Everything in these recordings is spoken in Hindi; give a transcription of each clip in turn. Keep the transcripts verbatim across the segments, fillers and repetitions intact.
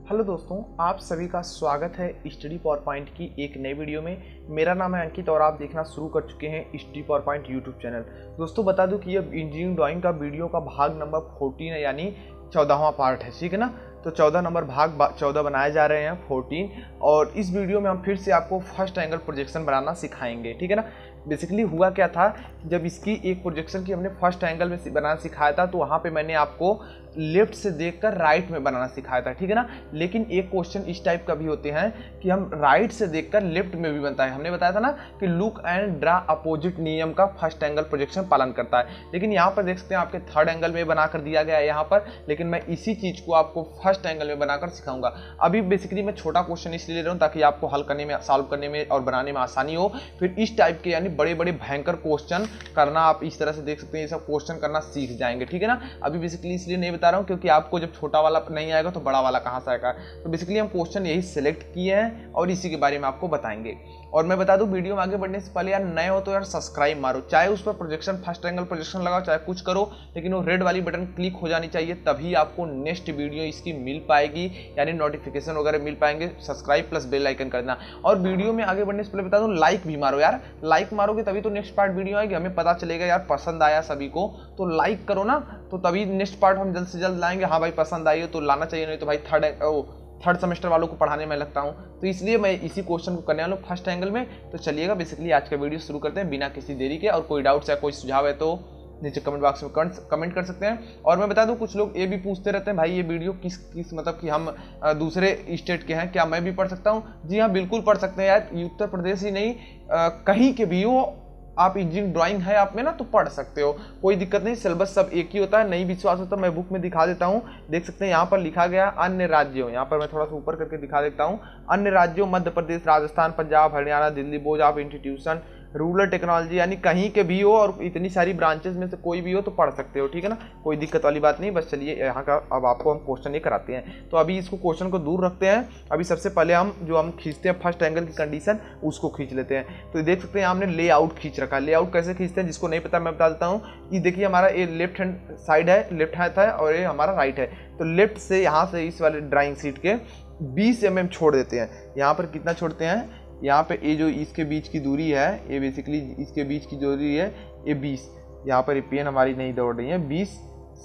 हेलो दोस्तों, आप सभी का स्वागत है स्टडी पावर पॉइंट की एक नई वीडियो में। मेरा नाम है अंकित और आप देखना शुरू कर चुके हैं study power point YouTube channel. दोस्तों बता दूं कि ये इंजीनियरिंग ड्राइंग का वीडियो का भाग नंबर चौदह है, यानी चौदहवां पार्ट है, ठीक है ना। तो चौदह नंबर भाग चौदह बनाए जा रहे हैं चौदह, और इस वीडियो में हम फिर से आपको फर्स्ट एंगल प्रोजेक्शन बनाना सिखाएंगे, ठीक है ना। बेसिकली हुआ क्या था, जब इसकी एक प्रोजेक्शन की हमने फर्स्ट एंगल में बनाना सिखाया था तो वहाँ पे मैंने आपको लेफ्ट से देखकर राइट में बनाना सिखाया था, ठीक है ना। लेकिन एक क्वेश्चन इस टाइप का भी होते हैं कि हम राइट से देखकर लेफ्ट में भी बनता है। हमने बताया था ना कि लुक एंड ड्रा अपोजिट नियम का फर्स्ट एंगल प्रोजेक्शन पालन करता है। लेकिन यहाँ पर देख सकते हैं आपके थर्ड एंगल में बनाकर दिया गया है यहाँ पर, लेकिन मैं इसी चीज़ को आपको फर्स्ट एंगल में बनाकर सिखाऊंगा। अभी बेसिकली मैं छोटा क्वेश्चन इसलिए ले रहा हूँ ताकि आपको हल करने में, सॉल्व करने में और बनाने में आसानी हो। फिर इस टाइप के यानी बड़े बड़े भयंकर क्वेश्चन करना आप इस तरह से देख सकते हैं, ये सब क्वेश्चन करना सीख जाएंगे, ठीक है ना। अभी बेसिकली इसलिए नहीं बता रहा हूँ क्योंकि आपको जब छोटा वाला नहीं आएगा तो बड़ा वाला कहाँ से आएगा। तो बेसिकली हम क्वेश्चन यही सिलेक्ट किए हैं और इसी के बारे में आपको बताएंगे। और मैं बता दूं, वीडियो में आगे बढ़ने से पहले यार नए हो तो यार सब्सक्राइब मारो, चाहे उस पर प्रोजेक्शन फर्स्ट एंगल प्रोजेक्शन लगाओ चाहे कुछ करो, लेकिन वो रेड वाली बटन क्लिक हो जानी चाहिए, तभी आपको नेक्स्ट वीडियो इसकी मिल पाएगी, यानी नोटिफिकेशन वगैरह मिल पाएंगे। सब्सक्राइब प्लस बेल आइकन करना। और वीडियो में आगे बढ़ने से पहले बता दूं, लाइक भी मारो यार, लाइक मारोगे तभी तो नेक्स्ट पार्ट वीडियो आएगी, हमें पता चलेगा यार पसंद आया सभी को। तो लाइक करो ना, तो तभी नेक्स्ट पार्ट हम जल्द से जल्द लाएंगे। हाँ भाई पसंद आई हो तो लाना चाहिए, नहीं तो भाई थर्ड थर्ड सेमेस्टर वालों को पढ़ाने में लगता हूँ, तो इसलिए मैं इसी क्वेश्चन को करने वाला हूँ फर्स्ट एंगल में। तो चलिएगा बेसिकली आज का वीडियो शुरू करते हैं बिना किसी देरी के। और कोई डाउट्स या कोई सुझाव है तो नीचे कमेंट बॉक्स में कमेंट कर सकते हैं। और मैं बता दूं, कुछ लोग ये भी पूछते रहते हैं भाई ये वीडियो किस किस मतलब कि हम दूसरे स्टेट के हैं, क्या मैं भी पढ़ सकता हूँ? जी हाँ, बिल्कुल पढ़ सकते हैं यार। उत्तर प्रदेश ही नहीं, कहीं के भी हो आप, इंजीनियरिंग ड्राइंग है आप में ना तो पढ़ सकते हो, कोई दिक्कत नहीं। सिलेबस सब एक ही होता है। नहीं विश्वास होता मैं बुक में दिखा देता हूँ, देख सकते हैं यहाँ पर लिखा गया अन्य राज्यों। यहाँ पर मैं थोड़ा सा ऊपर करके दिखा देता हूँ। अन्य राज्यों Madhya Pradesh, Rajasthan, Punjab, Haryana, Delhi board of institution, rural technology, यानी कहीं के भी हो और इतनी सारी ब्रांचेस में से कोई भी हो तो पढ़ सकते हो, ठीक है ना। कोई दिक्कत वाली बात नहीं। बस चलिए यहाँ का अब आपको हम क्वेश्चन ये कराते हैं। तो अभी इसको क्वेश्चन को दूर रखते हैं। अभी सबसे पहले हम जो हम खींचते हैं फर्स्ट एंगल की कंडीशन उसको खींच लेते हैं। तो देख सकते हैं हमने लेआउट खींच रखा है। लेआउट कैसे खींचते हैं, जिसको नहीं पता मैं बता देता हूँ। ये देखिए हमारा ये लेफ्ट हैंड साइड है, लेफ्ट हैंड है, और ये हमारा राइट है। तो लेफ्ट से यहाँ से इस वाले ड्राइंग शीट के बीस एम एम छोड़ देते हैं। यहाँ पर कितना छोड़ते हैं, यहाँ पे ये जो इसके बीच की दूरी है, ये बेसिकली इसके बीच की दूरी है ये बीस। यहाँ पर ये पेन हमारी नहीं दौड़ रही है, बीस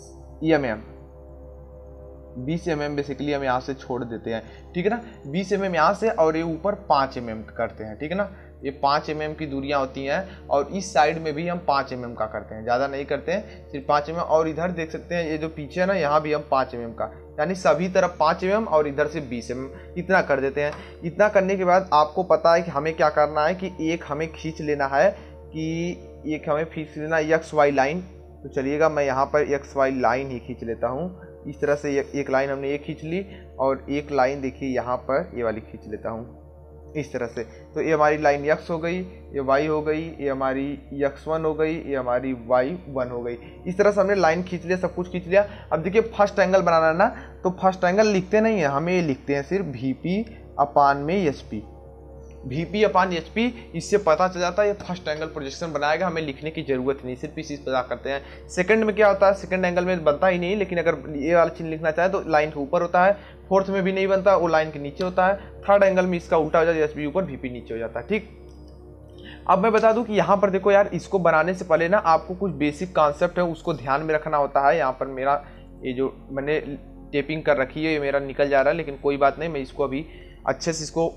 एम एम बीस एम एम बेसिकली हम यहाँ से छोड़ देते हैं, ठीक है ना। बीस एम एम यहाँ से, और ये ऊपर पाँच एम एम करते हैं, ठीक है ना। ये पाँच एम एम की दूरियाँ होती हैं, और इस साइड में भी हम पाँच एम एम का करते हैं, ज़्यादा नहीं करते हैं, सिर्फ पाँच एम एम। और इधर देख सकते हैं ये जो पीछे है ना, यहाँ भी हम पाँच एम एम का, यानी सभी तरफ पाँच एम एम और इधर से बीस एम एम, इतना कर देते हैं। इतना करने के बाद आपको पता है कि हमें क्या करना है, कि एक हमें खींच लेना है, कि एक हमें खींच लेना एक्स वाई लाइन। तो चलिएगा मैं यहाँ पर एक्स वाई लाइन ही खींच लेता हूँ। इस तरह से एक लाइन हमने ये खींच ली, और एक लाइन देखिए यहाँ पर ये वाली खींच लेता हूँ इस तरह से। तो ये हमारी लाइन यक्स हो गई, ये वाई हो गई, ये हमारी यक्स वन हो गई, ये हमारी वाई वन हो गई। इस तरह से हमने लाइन खींच लिया, सब कुछ खींच लिया। अब देखिए फर्स्ट एंगल बनाना है ना, तो फर्स्ट एंगल लिखते नहीं है, हमें ये लिखते हैं सिर्फ वी पी अपान में H P, V P upon H P. इससे पता चल जाता है ये फर्स्ट एंगल प्रोजेक्शन बनाएगा, हमें लिखने की जरूरत नहीं, सिर्फ इस चीज़ पता करते हैं। सेकंड में क्या होता है, सेकंड एंगल में बनता ही नहीं, लेकिन अगर ये वाला चिन्ह लिखना चाहे तो लाइन के ऊपर होता है। फोर्थ में भी नहीं बनता, वो लाइन के नीचे होता है। थर्ड एंगल में इसका उल्टा हो जाता है, एच पी ऊपर वी पी नीचे हो जाता है, ठीक। अब मैं बता दूं कि यहाँ पर देखो यार, इसको बनाने से पहले ना आपको कुछ बेसिक कॉन्सेप्ट है उसको ध्यान में रखना होता है। यहाँ पर मेरा ये जो मैंने टेपिंग कर रखी है ये मेरा निकल जा रहा है, लेकिन कोई बात नहीं, मैं इसको अभी अच्छे से इसको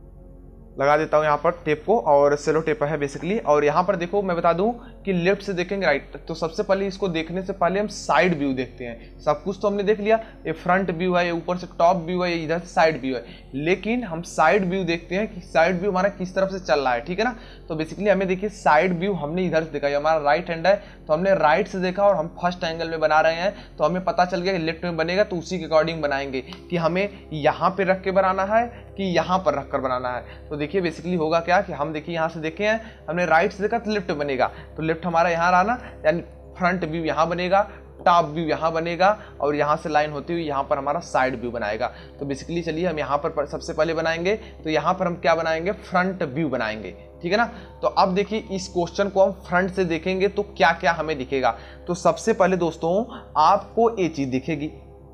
लगा देता हूँ यहाँ पर टेप को, और सेलो टेप है बेसिकली। और यहाँ पर देखो मैं बता दूँ कि लेफ्ट से देखेंगे राइट, तो सबसे पहले इसको देखने से पहले हम साइड व्यू देखते हैं। सब कुछ तो हमने देख लिया, ये फ्रंट व्यू है, ये ऊपर से टॉप व्यू है, ये इधर से साइड व्यू है, लेकिन हम साइड व्यू देखते हैं कि साइड व्यू हमारा किस तरफ से चल रहा है, ठीक है ना। तो बेसिकली हमें देखिए साइड व्यू हमने इधर से देखा, ये हमारा राइट हैंड है, तो हमने राइट से देखा और हम फर्स्ट एंगल में बना रहे हैं, तो हमें पता चल गया कि लेफ्ट में बनेगा, तो उसी के अकॉर्डिंग बनाएंगे कि हमें यहाँ पे रख के बनाना है कि यहाँ पर रख कर बनाना है। तो देखिए बेसिकली होगा क्या कि हम देखिए यहाँ से देखे हैं, हमने राइट से देखा तो लेफ्ट बनेगा, तो लेफ्ट हमारा यहाँ रहा ना, यानी फ्रंट व्यू यहाँ बनेगा, टॉप व्यू यहाँ बनेगा, और यहाँ से लाइन होती हुई यहाँ पर हमारा साइड व्यू बनाएगा। तो बेसिकली चलिए हम यहाँ पर सबसे पहले बनाएंगे, तो यहाँ पर हम क्या बनाएंगे, फ्रंट व्यू बनाएंगे, ठीक है ना। तो अब देखिए इस क्वेश्चन को हम फ्रंट से देखेंगे तो क्या क्या हमें दिखेगा। तो सबसे पहले दोस्तों आपको ये चीज दिखेगी,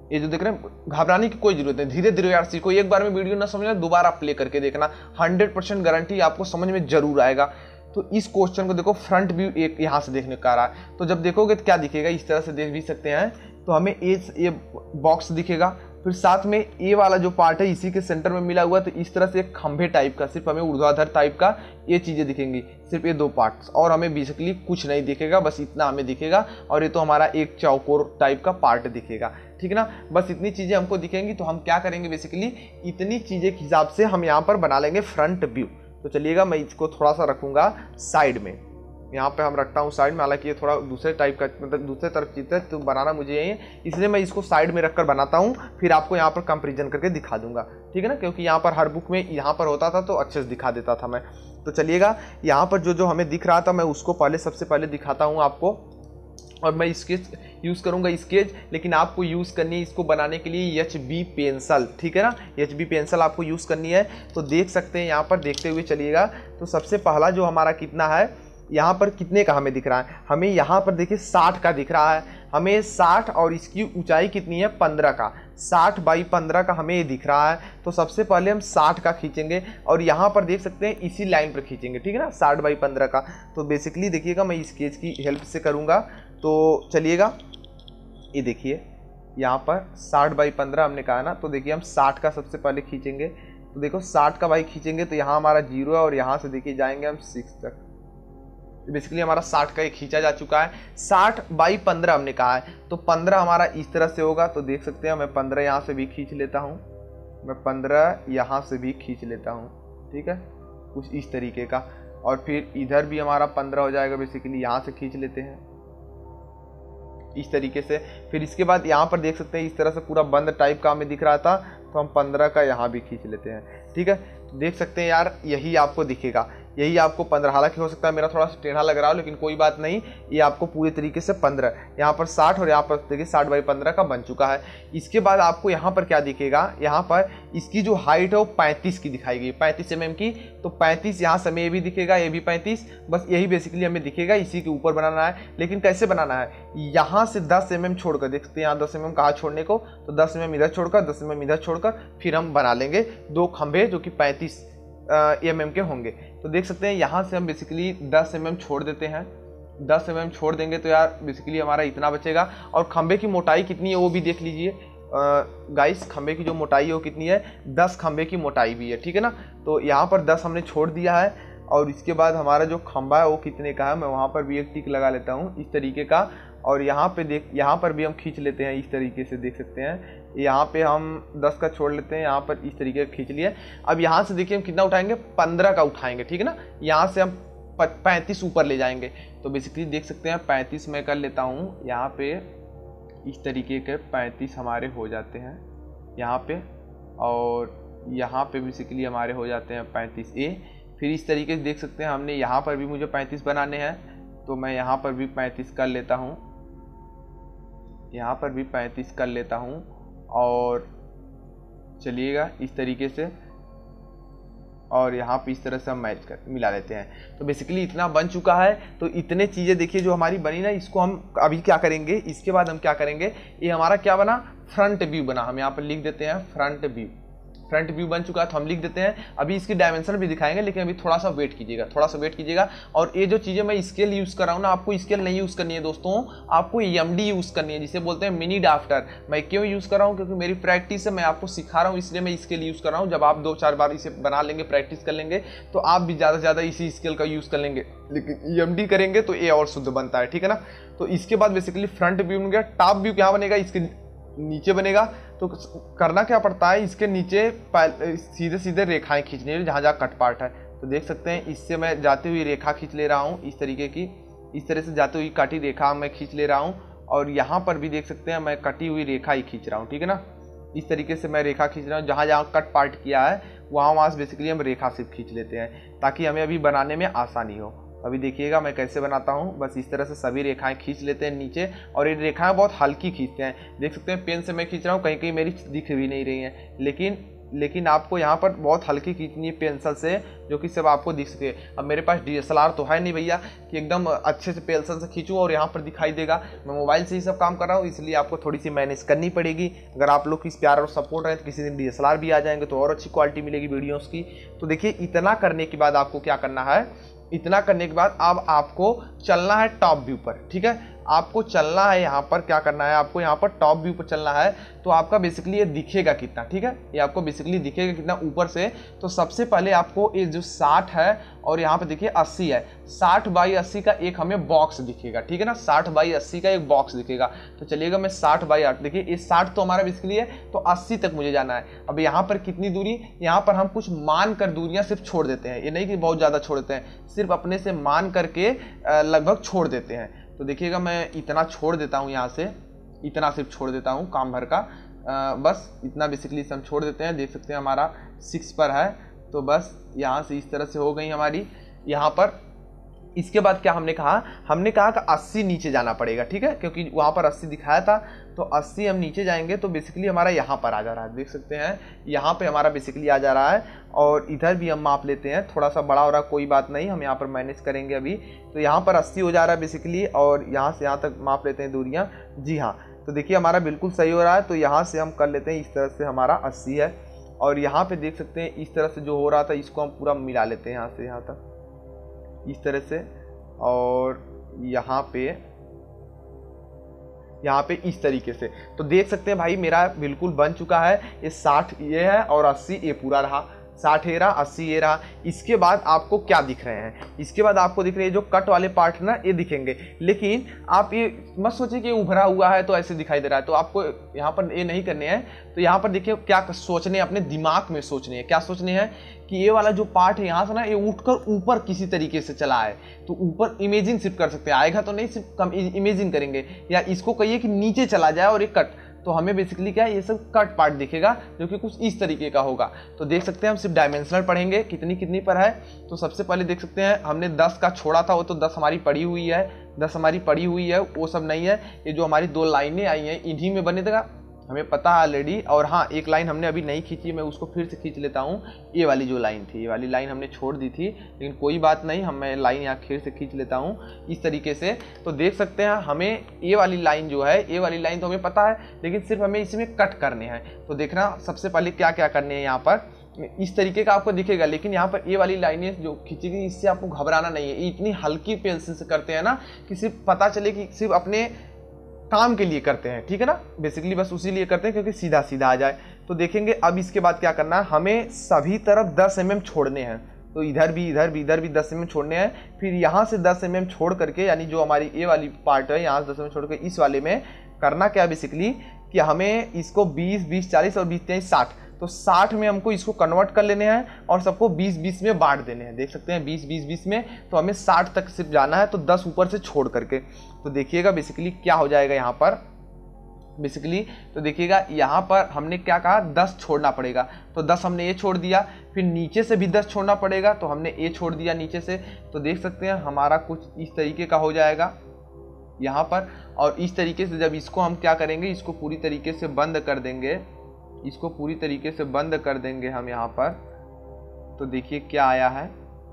ये जो देख रहे हैं, घबराने की कोई जरूरत नहीं, धीरे धीरे यार सीखो। एक बार में वीडियो ना समझना, दोबारा प्ले करके देखना, हंड्रेड परसेंट गारंटी आपको समझ में जरूर आएगा। तो इस क्वेश्चन को देखो, फ्रंट व्यू एक यहाँ से देखने का आ रहा है, तो जब देखोगे तो क्या दिखेगा, इस तरह से देख भी सकते हैं। तो हमें ए ये बॉक्स दिखेगा, फिर साथ में ए वाला जो पार्ट है इसी के सेंटर में मिला हुआ है, तो इस तरह से एक खंभे टाइप का, सिर्फ हमें ऊर्ध्वाधर टाइप का ये चीज़ें दिखेंगी, सिर्फ ये दो पार्ट्स, और हमें बेसिकली कुछ नहीं दिखेगा, बस इतना हमें दिखेगा। और ये तो हमारा एक चौकोर टाइप का पार्ट दिखेगा, ठीक है ना। बस इतनी चीज़ें हमको दिखेंगी। तो हम क्या करेंगे, बेसिकली इतनी चीज़ें के हिसाब से हम यहाँ पर बना लेंगे फ्रंट व्यू। तो चलिएगा, मैं इसको थोड़ा सा रखूँगा साइड में, यहाँ पे हम रखता हूँ साइड में। हालांकि ये थोड़ा दूसरे टाइप का, मतलब दूसरे तरफ चित्र है, तो बनाना मुझे यही है, इसलिए मैं इसको साइड में रखकर बनाता हूँ, फिर आपको यहाँ पर कंपैरिजन करके दिखा दूंगा, ठीक है ना। क्योंकि यहाँ पर हर बुक में यहाँ पर होता था तो अच्छे से दिखा देता था मैं। तो चलिएगा, यहाँ पर जो जो हमें दिख रहा था मैं उसको पहले सबसे पहले दिखाता हूँ आपको। और मैं स्केच यूज़ करूँगा, स्केच, लेकिन आपको यूज़ करनी है इसको बनाने के लिए एच बी पेंसिल, ठीक है ना। एच बी पेंसिल आपको यूज़ करनी है। तो देख सकते हैं यहाँ पर, देखते हुए चलिएगा। तो सबसे पहला जो हमारा कितना है, यहाँ पर कितने का हमें दिख रहा है, हमें यहाँ पर देखिए साठ का दिख रहा है, हमें साठ, और इसकी ऊंचाई कितनी है, पंद्रह का, साठ बाई पंद्रह का हमें ये दिख रहा है। तो सबसे पहले हम साठ का खींचेंगे, और यहाँ पर देख सकते हैं इसी लाइन पर खींचेंगे, ठीक है ना, साठ बाई पंद्रह का। तो बेसिकली देखिएगा, मैं स्केच की हेल्प से करूँगा। तो चलिएगा, ये देखिए यहाँ पर साठ बाई पंद्रह हमने कहा ना, तो देखिए हम साठ का सबसे पहले खींचेंगे। तो देखो साठ का भाई खींचेंगे तो यहाँ हमारा जीरो है, और यहाँ से देखिए जाएंगे हम सिक्स तक। बेसिकली हमारा साठ का एक खींचा जा चुका है। साठ बाई पंद्रह हमने कहा है, तो पंद्रह हमारा इस तरह से होगा। तो देख सकते हैं, मैं पंद्रह यहाँ से भी खींच लेता हूँ, मैं पंद्रह यहाँ से भी खींच लेता हूँ, ठीक है, कुछ इस तरीके का। और फिर इधर भी हमारा पंद्रह हो जाएगा, बेसिकली यहाँ से खींच लेते हैं इस तरीके से। फिर इसके बाद यहाँ पर देख सकते हैं इस तरह से पूरा बंद टाइप का हमें दिख रहा था, तो हम पंद्रह का यहाँ भी खींच लेते हैं, ठीक है। तो देख सकते हैं यार, यही आपको दिखेगा, यही आपको पंद्रह, हालांकि हो सकता है मेरा थोड़ा सा टेढ़ा लग रहा हो, लेकिन कोई बात नहीं, ये आपको पूरे तरीके से पंद्रह, यहाँ पर साठ, और यहाँ पर देखिए साठ बाई पंद्रह का बन चुका है। इसके बाद आपको यहाँ पर क्या दिखेगा, यहाँ पर इसकी जो हाइट है वो पैंतीस की दिखाई गई, पैंतीस एम एम की। तो पैंतीस यहाँ से हमें ये भी दिखेगा, ये भी पैंतीस, बस यही बेसिकली हमें दिखेगा, इसी के ऊपर बनाना है। लेकिन कैसे बनाना है, यहाँ से दस एम एम छोड़कर, देखते हैं यहाँ दस एम एम कहाँ छोड़ने को, तो दस एम एम इधर छोड़कर, दस एम एम इधर छोड़कर, फिर हम बना लेंगे दो खंभे जो कि पैंतीस एम एम के होंगे। तो देख सकते हैं यहाँ से हम बेसिकली दस एम एम छोड़ देते हैं, दस एम एम छोड़ देंगे तो यार बेसिकली हमारा इतना बचेगा। और खंभे की मोटाई कितनी है वो भी देख लीजिए गाइस, खंभे की जो मोटाई है वो कितनी है, दस खंभे की मोटाई भी है, ठीक है ना। तो यहाँ पर दस हमने छोड़ दिया है, और इसके बाद हमारा जो खंभा है वो कितने का है, मैं वहाँ पर भी एक टिक लगा लेता हूँ इस तरीके का। और यहाँ पे देख, यहाँ पर भी हम खींच लेते हैं इस तरीके से, देख सकते हैं यहाँ पे हम दस का छोड़ लेते हैं, यहाँ पर इस तरीके का खींच लिए। अब यहाँ से देखिए हम कितना उठाएंगे, पंद्रह का उठाएंगे, ठीक है ना। यहाँ से हम पैंतीस ऊपर ले जाएंगे। तो बेसिकली देख सकते हैं पैंतीस मैं कर लेता हूँ, यहाँ पे इस तरीके के पैंतीस हमारे हो जाते हैं यहाँ पे, और यहाँ पे बेसिकली हमारे हो जाते हैं पैंतीस ए। फिर इस तरीके से देख सकते हैं हमने यहाँ पर भी मुझे पैंतीस बनाने हैं, तो मैं यहाँ पर भी पैंतीस कर लेता हूँ, यहाँ पर भी पैंतीस कर लेता हूँ। और चलिएगा इस तरीके से, और यहाँ पे इस तरह से हम मैच कर मिला लेते हैं। तो बेसिकली इतना बन चुका है। तो इतने चीज़ें देखिए जो हमारी बनी ना, इसको हम अभी क्या करेंगे, इसके बाद हम क्या करेंगे, ये हमारा क्या बना, फ्रंट व्यू बना। हम यहाँ पर लिख देते हैं फ्रंट व्यू, फ्रंट व्यू बन चुका है, तो हम लिख देते हैं। अभी इसकी डायमेंशन भी दिखाएंगे, लेकिन अभी थोड़ा सा वेट कीजिएगा, थोड़ा सा वेट कीजिएगा। और ये जो चीज़ें मैं स्केल यूज़ कर रहा हूँ ना, आपको स्केल नहीं यूज़ करनी है दोस्तों, आपको एम डी यूज़ करनी है, जिसे बोलते हैं मिनी ड्राफ्टर। मैं क्यों यूज़ कर रहा हूँ, क्योंकि मेरी प्रैक्टिस है, मैं आपको सिखा रहा हूँ, इसलिए मैं स्केल यूज़ कर रहा हूँ। जब आप दो चार बार इसे बना लेंगे, प्रैक्टिस कर लेंगे, तो आप भी ज़्यादा से ज़्यादा इसी स्केल का यूज़ कर लेंगे। लेकिन एम डी करेंगे तो ये और शुद्ध बनता है, ठीक है ना। तो इसके बाद बेसिकली फ्रंट व्यू बन गया। टॉप व्यू क्या बनेगा, इसके नीचे बनेगा। तो करना क्या पड़ता है, इसके नीचे सीधे सीधे रेखाएं खींचनी है जहाँ जहाँ कट पार्ट है। तो देख सकते हैं इससे मैं जाती हुई रेखा खींच ले रहा हूँ, इस तरीके की, इस तरह से जाती हुई काटी रेखा मैं खींच ले रहा हूँ। और यहाँ पर भी देख सकते हैं मैं कटी हुई रेखा ही खींच रहा हूँ, ठीक है ना। इस तरीके से मैं रेखा खींच रहा हूँ, जहाँ जहाँ कट पार्ट किया है वहाँ वहाँ से बेसिकली हम रेखा सिर्फ खींच लेते हैं, ताकि हमें अभी बनाने में आसानी हो। अभी देखिएगा मैं कैसे बनाता हूँ, बस इस तरह से सभी रेखाएं खींच लेते हैं नीचे। और ये रेखाएं बहुत हल्की खींचते हैं, देख सकते हैं पेन से मैं खींच रहा हूँ, कहीं कहीं मेरी दिख भी नहीं रही हैं, लेकिन लेकिन आपको यहाँ पर बहुत हल्की खींचनी है पेंसिल से, जो कि सब आपको दिख सके। अब मेरे पास डी एस एल आर तो है नहीं भैया कि एकदम अच्छे से पेंसिल से खींचूँ और यहाँ पर दिखाई देगा। मैं मोबाइल से ही सब काम कर रहा हूँ, इसलिए आपको थोड़ी सी मैनेज करनी पड़ेगी। अगर आप लोग की प्यार और सपोर्ट रहे तो किसी दिन डी एस एल आर भी आ जाएंगे तो और अच्छी क्वालिटी मिलेगी वीडियोज़ की। तो देखिए, इतना करने के बाद आपको क्या करना है, इतना करने के बाद अब आपको चलना है टॉप व्यू पर। ठीक है, आपको चलना है यहाँ पर, क्या करना है आपको यहाँ पर टॉप व्यू पर चलना है। तो आपका बेसिकली ये दिखेगा कितना, ठीक है, ये आपको बेसिकली दिखेगा कितना ऊपर से। तो सबसे पहले आपको ये जो साठ है और यहाँ पे देखिए अस्सी है, साठ बाई अस्सी का एक हमें बॉक्स दिखेगा, ठीक है ना, साठ बाई अस्सी का एक बॉक्स दिखेगा। तो चलिएगा मैं साठ बाई आठ, देखिए ये साठ तो हमारा बेसिकली है, तो अस्सी तक मुझे जाना है। अब यहाँ पर कितनी दूरी, यहाँ पर हम कुछ मान कर दूरियां सिर्फ छोड़ देते हैं, ये नहीं कि बहुत ज़्यादा छोड़ देते हैं, सिर्फ अपने से मान करके लगभग छोड़ देते हैं। तो देखिएगा मैं इतना छोड़ देता हूँ, यहाँ से इतना सिर्फ छोड़ देता हूँ काम भर का, आ, बस इतना बेसिकली हम छोड़ देते हैं। देख सकते हैं हमारा सिक्स पर है, तो बस यहाँ से इस तरह से हो गई हमारी यहाँ पर। इसके बाद क्या हमने कहा, हमने कहा कि अस्सी नीचे जाना पड़ेगा, ठीक है, क्योंकि वहाँ पर अस्सी दिखाया था, तो अस्सी हम नीचे जाएंगे तो बेसिकली हमारा यहाँ पर आ जा रहा है। देख सकते हैं यहाँ पे हमारा बेसिकली आ जा रहा है। और इधर भी हम माप लेते हैं, थोड़ा सा बड़ा हो रहा, कोई बात नहीं, हम यहाँ पर मैनेज करेंगे अभी। तो यहाँ पर अस्सी हो जा रहा है बेसिकली, और यहाँ से यहाँ तक माप लेते हैं दूरियाँ। जी हाँ, तो देखिए हमारा बिल्कुल सही हो रहा है। तो यहाँ से हम कर लेते हैं, इस तरह से हमारा अस्सी है, और यहाँ पर देख सकते हैं इस तरह से जो हो रहा था इसको हम पूरा मिला लेते हैं यहाँ से यहाँ तक इस तरह से, और यहाँ पे यहाँ पे इस तरीके से। तो देख सकते हैं भाई मेरा बिल्कुल बन चुका है। ये साठ ये है और अस्सी ये पूरा रहा, साठ ये रहा, अस्सी ये रहा। इसके बाद आपको क्या दिख रहे हैं, इसके बाद आपको दिख रहे हैं जो कट वाले पार्ट ना, ये दिखेंगे। लेकिन आप ये मत सोचिए कि उभरा हुआ है तो ऐसे दिखाई दे रहा है, तो आपको यहाँ पर ये नहीं करने हैं। तो यहाँ पर देखिए क्या सोचने हैं, अपने दिमाग में सोचने हैं। क्या सोचने हैं कि ये वाला जो पार्ट है यहाँ से ना, ये उठकर ऊपर किसी तरीके से चला है, तो ऊपर इमेजिन सिर्फ कर सकते हैं, आएगा तो नहीं, सिर्फ कम इमेजिन करेंगे। या इसको कहिए कि नीचे चला जाए और ये कट, तो हमें बेसिकली क्या है, ये सब कट पार्ट दिखेगा जो कि कुछ इस तरीके का होगा। तो देख सकते हैं हम सिर्फ डायमेंशनल पढ़ेंगे, कितनी कितनी पर है। तो सबसे पहले देख सकते हैं हमने दस का छोड़ा था, वो तो दस हमारी पड़ी हुई है, दस हमारी पड़ी हुई है, वो सब नहीं है। ये जो हमारी दो लाइनें आई हैं इन्हीं में बने देगा, हमें पता है ऑलरेडी। और हाँ, एक लाइन हमने अभी नहीं खींची, मैं उसको फिर से खींच लेता हूँ। ये वाली जो लाइन थी, ये वाली लाइन हमने छोड़ दी थी, लेकिन कोई बात नहीं, हम मैं लाइन यहाँ फिर से खींच लेता हूँ इस तरीके से। तो देख सकते हैं हमें ये वाली लाइन जो है, ये वाली लाइन तो हमें पता है, लेकिन सिर्फ हमें इसमें कट करने हैं। तो देखना सबसे पहले क्या क्या करने हैं। यहाँ पर इस तरीके का आपको दिखेगा, लेकिन यहाँ पर ये वाली लाइनें जो खींची गई, इससे आपको घबराना नहीं है। इतनी हल्की पेंसिल से करते हैं ना कि सिर्फ पता चले कि सिर्फ अपने काम के लिए करते हैं, ठीक है ना, बेसिकली बस उसी लिए करते हैं क्योंकि सीधा सीधा आ जाए। तो देखेंगे अब इसके बाद क्या करना है, हमें सभी तरफ दस एम एम छोड़ने हैं। तो इधर भी इधर भी इधर भी दस एम एम छोड़ने हैं। फिर यहाँ से दस एम एम छोड़ करके, यानी जो हमारी ये वाली पार्ट है, यहाँ से दस एम एम छोड़ कर इस वाले में करना क्या बेसिकली कि हमें इसको बीस बीस चालीस और बीस तेईस साठ, तो साठ में हमको इसको कन्वर्ट कर लेने हैं और सबको बीस बीस में बांट देने हैं। देख सकते हैं बीस बीस बीस में, तो हमें साठ तक सिर्फ जाना है, तो दस ऊपर से छोड़ करके। तो देखिएगा बेसिकली क्या हो जाएगा यहाँ पर बेसिकली। तो देखिएगा यहाँ पर हमने क्या कहा, दस छोड़ना पड़ेगा, तो दस हमने ये छोड़ दिया। फिर नीचे से भी दस छोड़ना पड़ेगा, तो हमने ये छोड़ दिया नीचे से। तो देख सकते हैं हमारा कुछ इस तरीके का हो जाएगा यहाँ पर। और इस तरीके से जब इसको हम क्या करेंगे, इसको पूरी तरीके से बंद कर देंगे, इसको पूरी तरीके से बंद कर देंगे हम यहाँ पर। तो देखिए क्या आया है।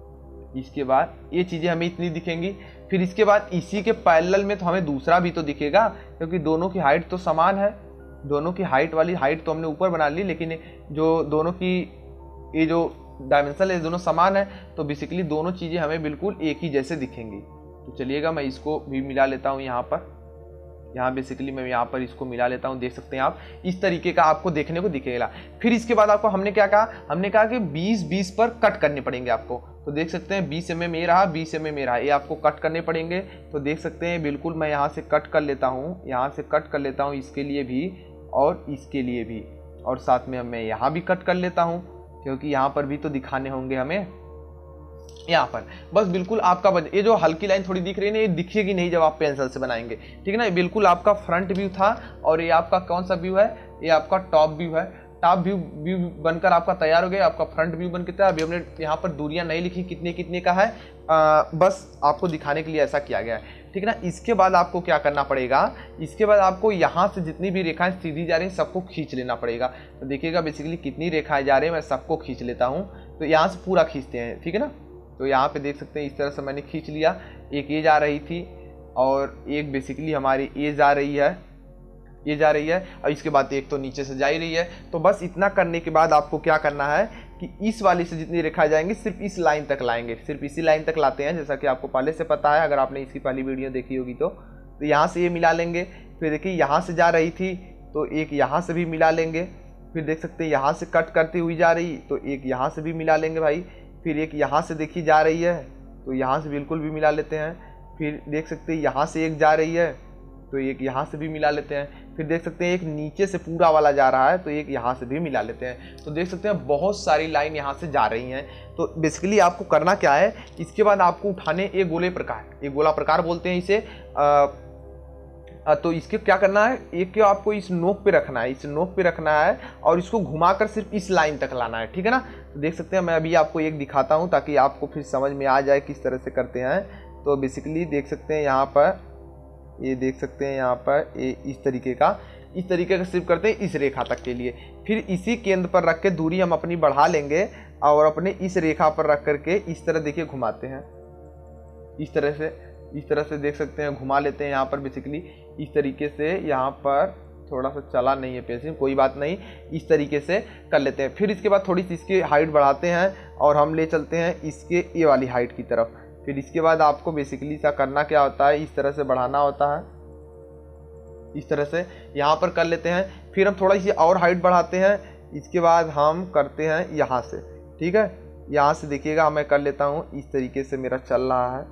इसके बाद ये चीज़ें हमें इतनी दिखेंगी। फिर इसके बाद इसी के पैरेलल में तो हमें दूसरा भी तो दिखेगा, क्योंकि दोनों की हाइट तो समान है। दोनों की हाइट वाली हाइट तो हमने ऊपर बना ली, लेकिन जो दोनों की ये जो डायमेंशन है दोनों समान है, तो बेसिकली दोनों चीज़ें हमें बिल्कुल एक ही जैसे दिखेंगी। तो चलिएगा मैं इसको भी मिला लेता हूँ यहाँ पर। यहाँ बेसिकली मैं यहाँ पर इसको मिला लेता हूँ। देख सकते हैं आप इस तरीके का आपको देखने को दिखेगा। फिर इसके बाद आपको हमने क्या कहा, हमने कहा कि बीस बीस पर कट करने पड़ेंगे आपको। तो देख सकते हैं बीस एम एम ये रहा, बीस एम एम ये रहा, ये आपको कट करने पड़ेंगे। तो देख सकते हैं बिल्कुल मैं यहाँ से कट कर लेता हूँ, यहाँ से कट कर लेता हूँ इसके लिए भी और इसके लिए भी, और साथ में मैं यहाँ भी कट कर लेता हूँ, क्योंकि यहाँ पर भी तो दिखाने होंगे हमें यहाँ पर। बस बिल्कुल आपका बज... ये जो हल्की लाइन थोड़ी दिख रही है ना, ये दिखेगी नहीं जब आप पेंसिल से बनाएंगे, ठीक है ना। बिल्कुल आपका फ्रंट व्यू था, और ये आपका कौन सा व्यू है, ये आपका टॉप व्यू है। टॉप व्यू व्यू बनकर आपका तैयार हो गया, आपका फ्रंट व्यू बन के तैयार। अभी हमने यहाँ पर दूरियां नहीं लिखी कितने कितने का है, आ, बस आपको दिखाने के लिए ऐसा किया गया है। ठीक है ना। इसके बाद आपको क्या करना पड़ेगा, इसके बाद आपको यहाँ से जितनी भी रेखाएं सीधी जा रही हैं सबको खींच लेना पड़ेगा। तो देखिएगा बेसिकली कितनी रेखाएं जा रही हैं, मैं सबको खींच लेता हूँ। तो यहाँ से पूरा खींचते हैं, ठीक है ना। तो यहाँ पे देख सकते हैं इस तरह से मैंने खींच लिया। एक ये जा रही थी और एक बेसिकली हमारी ये जा रही है, ये जा रही है, और इसके बाद एक तो नीचे से जा ही रही है। तो बस इतना करने के बाद आपको क्या करना है कि इस वाली से जितनी रेखाएं जाएंगी सिर्फ इस लाइन तक लाएंगे, सिर्फ इसी लाइन तक लाते हैं, जैसा कि आपको पहले से पता है अगर आपने इसकी पहली वीडियो देखी होगी तो। तो यहाँ से ये मिला लेंगे, फिर देखिए यहाँ से जा रही थी तो एक यहाँ से भी मिला लेंगे, फिर देख सकते हैं यहाँ से कट करती हुई जा रही तो एक यहाँ से भी मिला लेंगे भाई, फिर एक यहाँ से देखी जा रही है तो यहाँ से बिल्कुल भी मिला लेते हैं, फिर देख सकते हैं यहाँ से एक जा रही है तो एक यहाँ से भी मिला लेते हैं, फिर देख सकते हैं एक नीचे से पूरा वाला जा रहा है तो एक यहाँ से भी मिला लेते हैं। तो देख सकते हैं बहुत सारी लाइन यहाँ से जा रही हैं। तो बेसिकली आपको करना क्या है, इसके बाद आपको उठाने एक गोले प्रकार, एक गोला प्रकार बोलते हैं इसे। आ, तो इसके क्या करना है, एक को आपको इस नोक पे रखना है, इस नोक पे रखना है और इसको घुमाकर सिर्फ इस लाइन तक लाना है, ठीक है ना। तो देख सकते हैं मैं अभी आपको एक दिखाता हूँ ताकि आपको फिर समझ में आ जाए किस तरह से करते हैं। तो बेसिकली देख सकते हैं यहाँ पर, ये देख सकते हैं यहाँ पर ये इस तरीके का, इस तरीके का सिर्फ करते हैं इस रेखा तक के लिए। फिर इसी केंद्र पर रख के दूरी हम अपनी बढ़ा लेंगे और अपने इस रेखा पर रख करके इस तरह देखिए घुमाते हैं, इस तरह से, इस तरह से देख सकते हैं घुमा लेते हैं। यहाँ पर बेसिकली इस तरीके से, यहाँ पर थोड़ा सा चला नहीं है पेंसिल, कोई बात नहीं, इस तरीके से कर लेते हैं। फिर इसके बाद थोड़ी सी इसकी हाइट बढ़ाते हैं और हम ले चलते हैं इसके ये वाली हाइट की तरफ। फिर इसके बाद आपको बेसिकली सा करना क्या होता है, इस तरह से बढ़ाना होता है, इस तरह से यहाँ पर कर लेते हैं। फिर हम थोड़ा सी और हाइट बढ़ाते हैं, इसके बाद हम करते हैं यहाँ से, ठीक है। यहाँ से देखिएगा मैं कर लेता हूँ, इस तरीके से मेरा चल रहा है,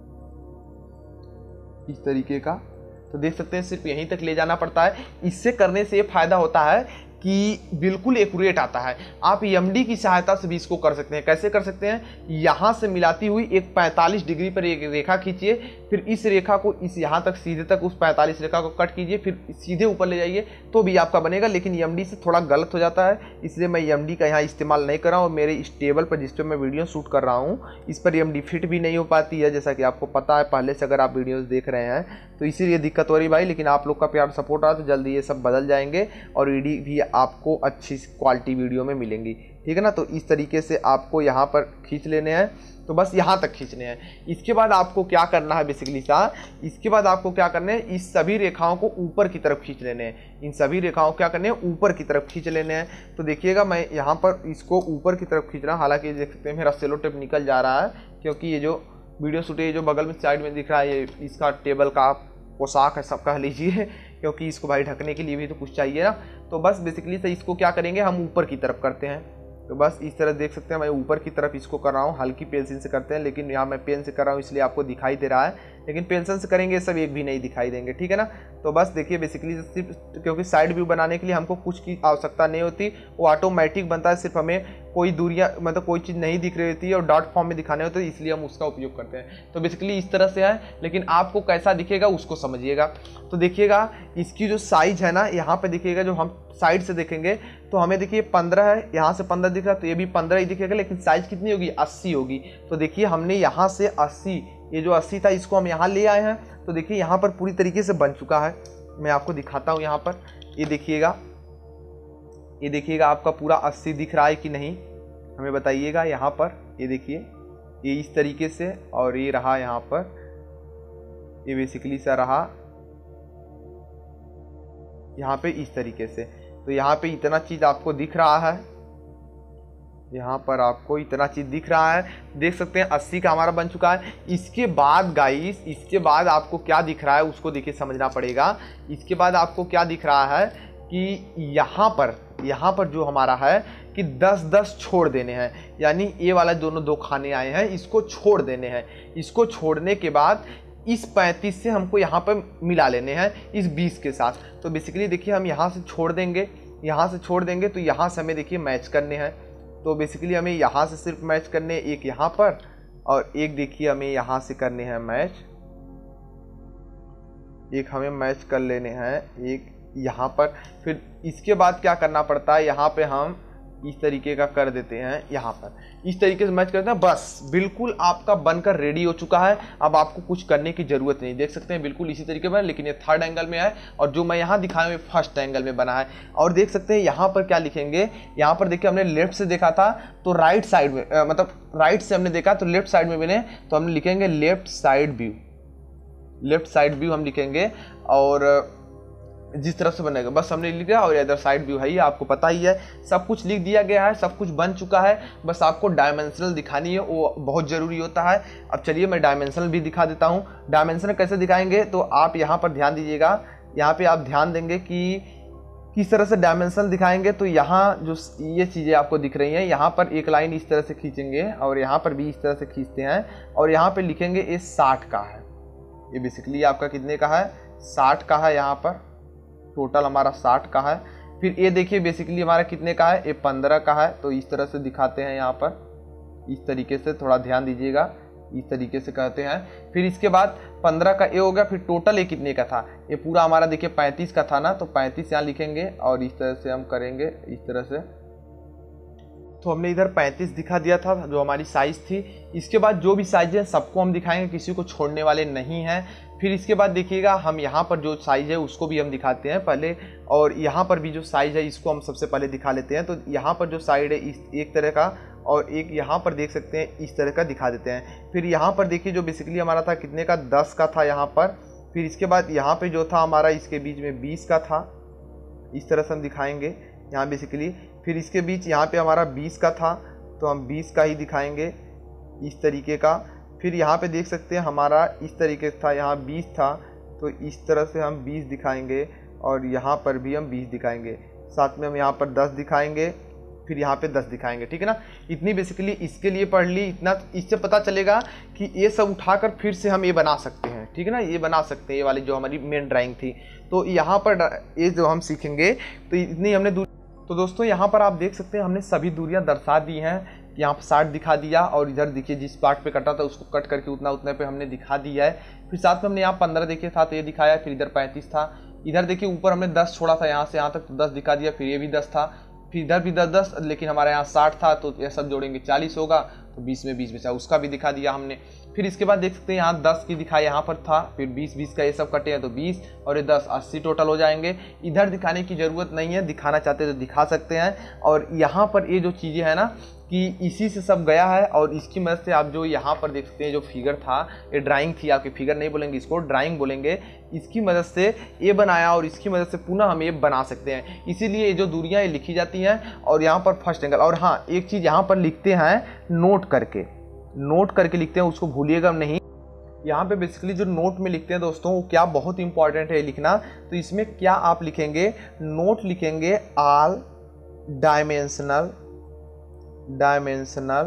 इस तरीके का। तो देख सकते हैं सिर्फ यहीं तक ले जाना पड़ता है। इससे करने से ये फायदा होता है कि बिल्कुल एक्यूरेट आता है। आप एमडी की सहायता से भी इसको कर सकते हैं। कैसे कर सकते हैं, यहाँ से मिलाती हुई एक पैंतालीस डिग्री पर एक रेखा खींचिए, फिर इस रेखा को इस यहाँ तक सीधे तक उस पैंतालीस रेखा को कट कीजिए, फिर सीधे ऊपर ले जाइए तो भी आपका बनेगा। लेकिन एमडी से थोड़ा गलत हो जाता है, इसलिए मैं एमडी का यहाँ इस्तेमाल नहीं कर रहा हूँ। और मेरे इस टेबल पर जिस पर मैं वीडियो शूट कर रहा हूँ इस पर एमडी फिट भी नहीं हो पाती है, जैसा कि आपको पता है पहले से अगर आप वीडियोज़ देख रहे हैं, तो इसीलिए दिक्कत हो रही भाई। लेकिन आप लोग का प्यार सपोर्ट रहा तो जल्दी ये सब बदल जाएंगे और ईडी भी आपको अच्छी क्वालिटी वीडियो में मिलेंगी, ठीक है ना। तो इस तरीके से आपको यहाँ पर खींच लेने हैं, तो बस यहाँ तक खींचने हैं। इसके बाद आपको क्या करना है बेसिकली सा, इसके बाद आपको क्या करना है, इस सभी रेखाओं को ऊपर की तरफ खींच लेने हैं। इन सभी रेखाओं को क्या करने हैं, ऊपर की तरफ खींच लेने हैं। तो देखिएगा मैं यहाँ पर इसको ऊपर की तरफ खींच रहा हूँ। हालांकि देख सकते हैं मेरा सेलो टेप निकल जा रहा है, क्योंकि ये जो वीडियो शूट है जो बगल में साइड में दिख रहा है, ये इसका टेबल का पोशाक है, सब कह लीजिए, क्योंकि इसको भाई ढकने के लिए भी तो कुछ चाहिए ना। तो बस बेसिकली से इसको क्या करेंगे, हम ऊपर की तरफ करते हैं। तो बस इस तरह देख सकते हैं मैं ऊपर की तरफ इसको कर रहा हूँ। हल्की पेंसिल से करते हैं, लेकिन यहाँ मैं पेन से कर रहा हूँ इसलिए आपको दिखाई दे रहा है, लेकिन पेंसिल से करेंगे सब एक भी नहीं दिखाई देंगे, ठीक है ना। तो बस देखिए बेसिकली सिर्फ क्योंकि साइड व्यू बनाने के लिए हमको कुछ की आवश्यकता नहीं होती, वो ऑटोमेटिक बनता है। सिर्फ हमें कोई दूरियाँ मतलब कोई चीज़ नहीं दिख रही होती है और डॉट फॉर्म में दिखाने होते हैं, इसलिए हम उसका उपयोग करते हैं। तो बेसिकली इस तरह से है, लेकिन आपको कैसा दिखेगा उसको समझिएगा। तो देखिएगा इसकी जो साइज है ना, यहाँ पे देखिएगा जो हम साइड से देखेंगे तो हमें देखिए पंद्रह है, यहाँ से पंद्रह दिख रहा है तो ये भी पंद्रह ही दिखेगा, लेकिन साइज कितनी होगी, अस्सी होगी। तो देखिए हमने यहाँ से अस्सी, ये जो अस्सी था इसको हम यहाँ ले आए हैं। तो देखिए यहाँ पर पूरी तरीके से बन चुका है। मैं आपको दिखाता हूँ यहाँ पर, ये देखिएगा, ये देखिएगा आपका पूरा अस्सी दिख रहा है कि नहीं, हमें बताइएगा। यहाँ पर ये देखिए ये इस तरीके से, और ये रहा यहाँ पर, ये बेसिकली सा रहा यहाँ पे इस तरीके से। तो यहाँ पे इतना चीज़ आपको दिख रहा है, यहाँ पर आपको इतना चीज़ दिख रहा है, देख सकते हैं अस्सी का हमारा बन चुका है। इसके बाद गाइस, इसके बाद आपको क्या दिख रहा है उसको देखिए समझना पड़ेगा। इसके बाद आपको क्या दिख रहा है कि यहाँ पर, यहाँ पर जो हमारा है कि दस दस छोड़ देने हैं, यानी ये वाला दोनों दो खाने आए हैं, इसको छोड़ देने हैं। इसको छोड़ने के बाद इस पैंतीस से हमको यहाँ पर मिला लेने हैं इस बीस के साथ। तो बेसिकली देखिए हम यहाँ से छोड़ देंगे, यहाँ से छोड़ देंगे तो यहाँ से हमें देखिए मैच करने हैं। तो बेसिकली हमें यहाँ से सिर्फ मैच करने हैं, एक यहाँ पर और एक देखिए हमें यहाँ से करने हैं मैच, एक हमें मैच कर लेने हैं एक यहाँ पर। फिर इसके बाद क्या करना पड़ता है, यहाँ पे हम इस तरीके का कर देते हैं, यहाँ पर इस तरीके से मैच करते हैं। बस बिल्कुल आपका बनकर रेडी हो चुका है, अब आपको कुछ करने की जरूरत नहीं। देख सकते हैं बिल्कुल इसी तरीके में, लेकिन ये थर्ड एंगल में है और जो मैं यहाँ दिखाया हूँ फर्स्ट एंगल में बना है। और देख सकते हैं यहाँ पर क्या लिखेंगे, यहाँ पर देखिए हमने लेफ्ट से देखा था तो राइट साइड में, आ, मतलब राइट से हमने देखा तो लेफ्ट साइड में बने, तो हम लिखेंगे left side view, left side view हम लिखेंगे। और जिस तरह से बनेगा बस हमने लिखा, और इधर साइड व्यू है, ये आपको पता ही है, सब कुछ लिख दिया गया है, सब कुछ बन चुका है। बस आपको डायमेंशनल दिखानी है, वो बहुत ज़रूरी होता है। अब चलिए मैं डायमेंशनल भी दिखा देता हूँ। डायमेंशनल कैसे दिखाएंगे, तो आप यहाँ पर ध्यान दीजिएगा, यहाँ पे आप ध्यान देंगे कि किस तरह से डायमेंशनल दिखाएंगे। तो यहाँ जो ये चीज़ें आपको दिख रही हैं, यहाँ पर एक लाइन इस तरह से खींचेंगे और यहाँ पर भी इस तरह से खींचते हैं और यहाँ पर लिखेंगे ये साठ का है। ये बेसिकली आपका कितने का है, साठ का है, यहाँ पर टोटल हमारा साठ का है। फिर ये देखिए बेसिकली हमारा कितने का है, ये पंद्रह का है। तो इस तरह से दिखाते हैं, यहाँ पर इस तरीके से थोड़ा ध्यान दीजिएगा, इस तरीके से कहते हैं। फिर इसके बाद पंद्रह का ये हो गया। फिर टोटल ये कितने का था, ये पूरा हमारा देखिए पैंतीस का था ना, तो पैंतीस यहाँ लिखेंगे और इस तरह से हम करेंगे, इस तरह से। तो हमने इधर पैंतीस दिखा दिया था जो हमारी साइज़ थी। इसके बाद जो भी साइज़ है सबको हम दिखाएंगे, किसी को छोड़ने वाले नहीं हैं। फिर इसके बाद देखिएगा हम यहाँ पर जो साइज़ है उसको भी हम दिखाते हैं पहले, और यहाँ पर भी जो साइज़ है इसको हम सबसे पहले दिखा लेते हैं। तो यहाँ पर जो साइड है इस एक तरह का, और एक यहाँ पर देख सकते हैं इस तरह का दिखा देते हैं। फिर यहाँ पर देखिए जो बेसिकली हमारा था कितने का, दस का था यहाँ पर। फिर इसके बाद यहाँ पे जो था हमारा इसके बीच में बीस का था, इस तरह से हम दिखाएंगे यहाँ बेसिकली। फिर इसके बीच यहाँ पे हमारा बीस का था, तो हम बीस का ही दिखाएंगे इस तरीके का। फिर यहाँ पे देख सकते हैं हमारा इस तरीके से था, यहाँ बीस था, तो इस तरह से हम बीस दिखाएंगे और यहाँ पर भी हम बीस दिखाएंगे। साथ में हम यहाँ पर दस दिखाएंगे, फिर यहाँ पे दस दिखाएंगे, ठीक है ना। इतनी बेसिकली इसके लिए पढ़ ली, इतना इससे पता चलेगा कि ये सब उठाकर फिर से हम ये बना सकते हैं, ठीक है ना, ये बना सकते हैं। ये वाली जो हमारी मेन ड्राइंग थी, तो यहाँ पर ये जो हम सीखेंगे, तो इतनी हमने दूर। तो दोस्तों यहाँ पर आप देख सकते हैं हमने सभी दूरियां दर्शा दी हैं। यहाँ पर साठ दिखा दिया, और इधर देखिए जिस पार्ट पे कटा था उसको कट करके उतना उतने पे हमने दिखा दिया है। फिर साथ में हमने यहाँ पंद्रह देखिए था तो ये दिखाया, फिर इधर पैंतीस था, इधर देखिए ऊपर हमने दस छोड़ा था, यहाँ से यहाँ तक तो दस दिखा दिया, फिर ये भी दस था, फिर इधर भी दस दस, लेकिन हमारे यहाँ साठ था तो ये सब जोड़ेंगे चालीस होगा, तो बीस में बीस बचा, उसका भी दिखा दिया हमने। फिर इसके बाद देख सकते हैं यहाँ दस की दिखाई यहाँ पर था, फिर बीस बीस का ये सब कटे हैं तो बीस और ये दस, अस्सी टोटल हो जाएंगे। इधर दिखाने की ज़रूरत नहीं है, दिखाना चाहते तो दिखा सकते हैं। और यहाँ पर ये जो चीज़ें हैं ना कि इसी से सब गया है, और इसकी मदद से आप जो यहाँ पर देख सकते हैं जो फिगर था, ये ड्राइंग थी, आपकी फिगर नहीं बोलेंगे इसको, ड्राइंग बोलेंगे। इसकी मदद से ये बनाया और इसकी मदद से पुनः हम ये बना सकते हैं। इसीलिए ये जो दूरियाँ ये लिखी जाती हैं, और यहाँ पर फर्स्ट एंगल। और हाँ, एक चीज़ यहाँ पर लिखते हैं नोट करके, नोट करके लिखते हैं, उसको भूलिएगा नहीं। यहाँ पे बेसिकली जो नोट में लिखते हैं दोस्तों, वो क्या बहुत इंपॉर्टेंट है लिखना। तो इसमें क्या आप लिखेंगे, नोट लिखेंगे all dimensional dimensional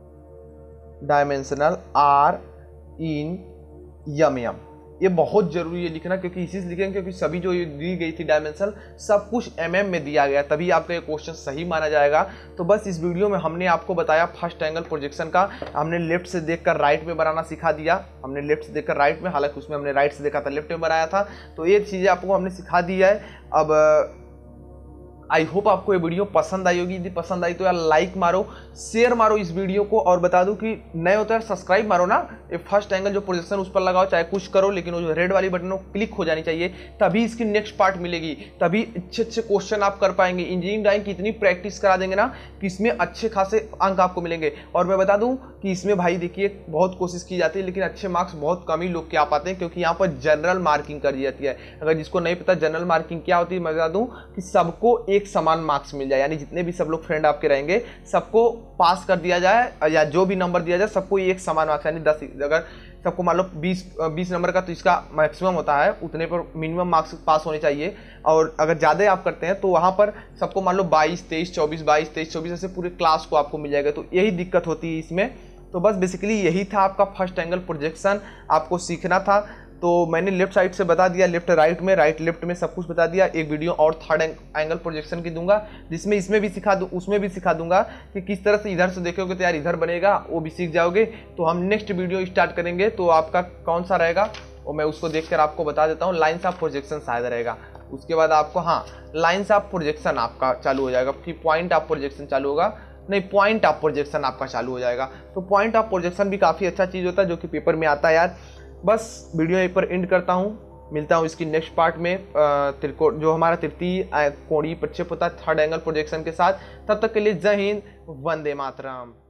dimensional are in M M. ये बहुत जरूरी है लिखना, क्योंकि इसी से लिखेंगे क्योंकि सभी जो दी गई थी डायमेंशन सब कुछ एम एम में दिया गया, तभी आपका ये क्वेश्चन सही माना जाएगा। तो बस इस वीडियो में हमने आपको बताया फर्स्ट एंगल प्रोजेक्शन का। हमने लेफ्ट से देखकर राइट में बनाना सिखा दिया, हमने लेफ्ट से देखकर राइट में, हालांकि उसमें हमने राइट से देखा था लेफ्ट में बनाया था। तो ये चीज़ें आपको हमने सिखा दी है। अब आई होप आपको ये वीडियो पसंद आई होगी। यदि पसंद आई तो यार लाइक मारो, शेयर मारो इस वीडियो को, और बता दूं कि नए हो तो यार सब्सक्राइब मारो ना। ये फर्स्ट एंगल जो प्रोजेक्शन उस पर लगाओ, चाहे कुछ करो, लेकिन वो जो रेड वाली बटन है क्लिक हो जानी चाहिए, तभी इसकी नेक्स्ट पार्ट मिलेगी, तभी अच्छे अच्छे क्वेश्चन आप कर पाएंगे। इंजीनियरिंग ड्राइंग की इतनी प्रैक्टिस करा देंगे ना कि इसमें अच्छे खासे अंक आपको मिलेंगे। और मैं बता दूं कि इसमें भाई देखिए बहुत कोशिश की जाती है, लेकिन अच्छे मार्क्स बहुत कम ही लोग के आ पाते हैं, क्योंकि यहाँ पर जनरल मार्किंग कर दी जाती है। अगर जिसको नहीं पता जनरल मार्किंग क्या होती है, मैं बता दूं कि सबको एक समान मार्क्स मिल जाए, यानी जितने भी सब लोग फ्रेंड आपके रहेंगे सबको पास कर दिया जाए, या जो भी नंबर दिया जाए सबको एक समान मार्क्स, यानी दस, अगर सबको मान लो बीस बीस नंबर का, तो इसका मैक्सिमम होता है उतने पर मिनिमम मार्क्स पास होने चाहिए। और अगर ज़्यादा आप करते हैं तो वहाँ पर सबको मान लो बाईस तेईस चौबीस बाईस तेईस चौबीस ऐसे पूरे क्लास को आपको मिल जाएगा। तो यही दिक्कत होती है इसमें। तो बस बेसिकली यही था आपका फर्स्ट एंगल प्रोजेक्शन, आपको सीखना था। तो मैंने लेफ्ट साइड से बता दिया, लेफ्ट राइट में, राइट लेफ्ट में सब कुछ बता दिया। एक वीडियो और थर्ड एंगल प्रोजेक्शन की दूंगा, जिसमें इसमें भी सिखा दूँ, उसमें भी सिखा दूंगा कि किस तरह से इधर से देखोगे तो यार इधर बनेगा, वो भी सीख जाओगे। तो हम नेक्स्ट वीडियो स्टार्ट करेंगे, तो आपका कौन सा रहेगा वो मैं उसको देखकर आपको बता देता हूँ। लाइन्स ऑफ प्रोजेक्शन शायद रहेगा। उसके बाद आपको हाँ लाइन्स ऑफ प्रोजेक्शन आपका चालू हो जाएगा, फिर पॉइंट ऑफ प्रोजेक्शन चालू होगा, नहीं पॉइंट ऑफ प्रोजेक्शन आपका चालू हो जाएगा। तो पॉइंट ऑफ प्रोजेक्शन भी काफ़ी अच्छा चीज़ होता है जो कि पेपर में आता है यार। बस वीडियो यहीं पर एंड करता हूँ, मिलता हूँ इसकी नेक्स्ट पार्ट में त्रिकोण जो हमारा तृतीय कोणीय प्रक्षेप होता है थर्ड एंगल प्रोजेक्शन के साथ। तब तक के लिए जय हिंद, वंदे मातरम।